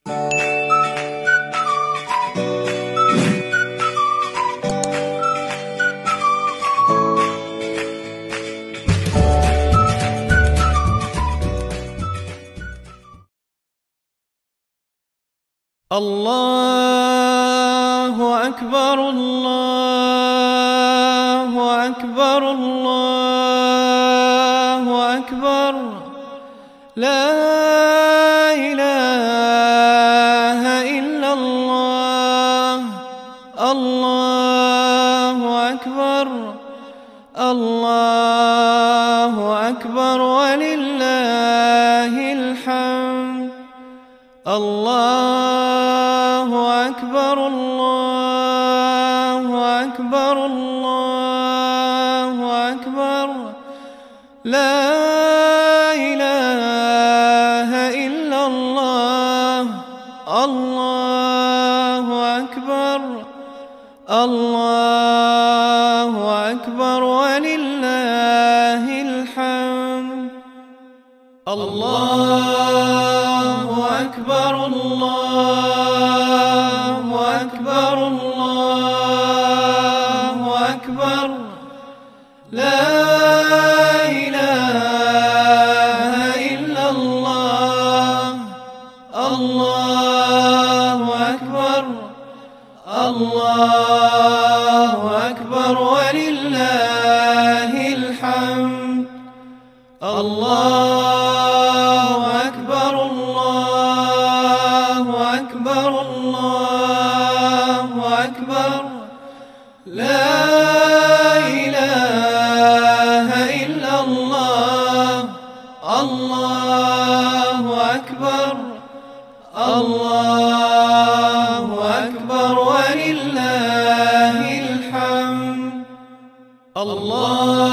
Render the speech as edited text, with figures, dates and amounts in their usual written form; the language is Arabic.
الله أكبر الله أكبر الله أكبر لا إله إلا الله الله أكبر الله أكبر ولله الحمد الله أكبر الله أكبر الله أكبر لا إله إلا الله الله أكبر الله أكبر ولله الحمد الله أكبر الله أكبر الله أكبر لا إله إلا الله الله أكبر الله أكبر ولله الحمد الله أكبر الله أكبر الله أكبر لا إله إلا الله الله أكبر الله أكبر ولله الحمد الله